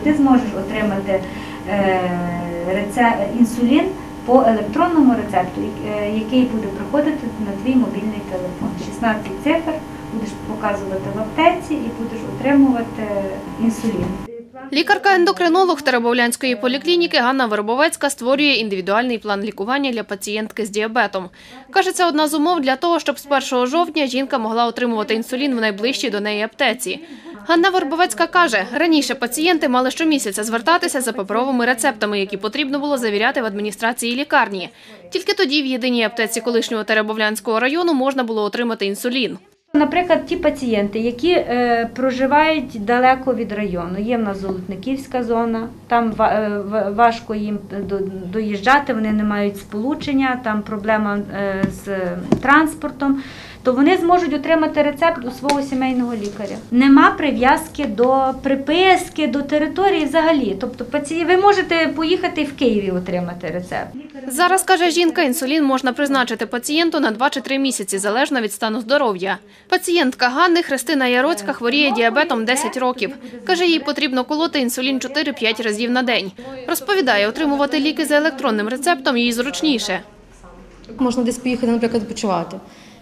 ти зможеш отримати інсулін по електронному рецепту, який буде приходити на твій мобільний телефон. 16 цифр будеш показувати в аптеці і будеш отримувати інсулін. Лікарка-ендокринолог Теребовлянської поліклініки Ганна Вербовецька створює індивідуальний план лікування для пацієнтки з діабетом. Каже, це одна з умов для того, щоб з 1 жовтня жінка могла отримувати інсулін в найближчій до неї аптеці. Ганна Вербовецька каже, раніше пацієнти мали щомісяця звертатися за паперовими рецептами, які потрібно було завіряти в адміністрації лікарні. Тільки тоді в єдиній аптеці колишнього Теребовлянського району можна було отримати інсулін. Наприклад, ті пацієнти, які проживають далеко від району, є в нас Золотниківська зона, там важко їм доїжджати, вони не мають сполучення, там проблема з транспортом, то вони зможуть отримати рецепт у свого сімейного лікаря. Нема прив'язки до приписки, до території взагалі. Тобто ви можете поїхати в Києві отримати рецепт. Зараз, каже жінка, інсулін можна призначити пацієнту на 2 чи 3 місяці, залежно від стану здоров'я. Пацієнтка Ганни Христина Яроцька хворіє діабетом 10 років. Каже, їй потрібно колоти інсулін 4-5 разів на день. Розповідає, отримувати ліки за електронним рецептом їй зручніше. Можна десь поїхати, наприклад, відпочивати,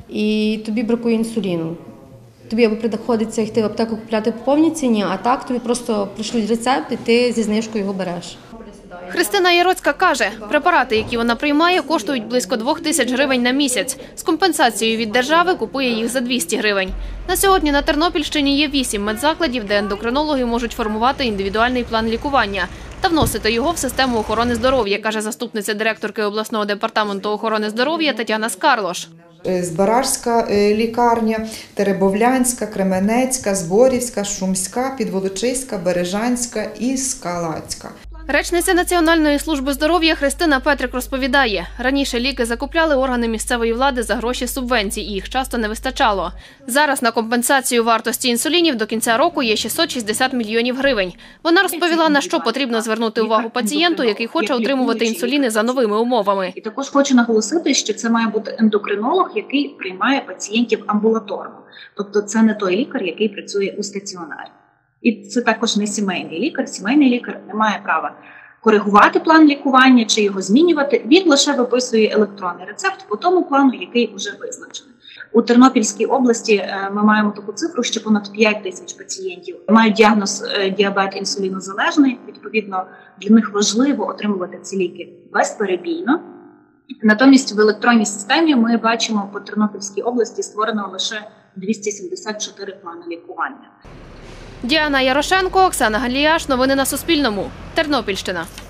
і тобі бракує інсуліну. Тобі або приходиться йти в аптеку купляти по повній ціні, а так тобі просто пришлють рецепт і ти зі знижкою його береш. Христина Яроцька каже, препарати, які вона приймає, коштують близько 2000 гривень на місяць. З компенсацією від держави купує їх за 200 гривень. На сьогодні на Тернопільщині є 8 медзакладів, де ендокринологи можуть формувати індивідуальний план лікування та вносити його в систему охорони здоров'я, каже заступниця директорки обласного департаменту охорони здоров'я Тетяна Скарлош. Збаражська лікарня, Теребовлянська, Кременецька, Зборівська, Шумська, Підволочиська, Бережанська і Скалацька. Речниця Національної служби здоров'я Христина Петрик розповідає, раніше ліки закупляли органи місцевої влади за гроші субвенцій, і їх часто не вистачало. Зараз на компенсацію вартості інсулінів до кінця року є 660 мільйонів гривень. Вона розповіла, на що потрібно звернути увагу пацієнту, який хоче отримувати інсуліни за новими умовами. І також хочу наголосити, що це має бути ендокринолог, який приймає пацієнтів амбулаторно. Тобто це не той лікар, який працює у стаціонарі. І це також не сімейний лікар. Сімейний лікар не має права коригувати план лікування чи його змінювати. Він лише виписує електронний рецепт по тому плану, який вже визначений. У Тернопільській області ми маємо таку цифру, що понад 5000 пацієнтів мають діагноз діабет інсулінозалежний. Відповідно, для них важливо отримувати ці ліки безперебійно. Натомість в електронній системі ми бачимо, по Тернопільській області створено лише 274 плани лікування. Діана Ярошенко, Оксана Галіяш. Новини на Суспільному. Тернопільщина.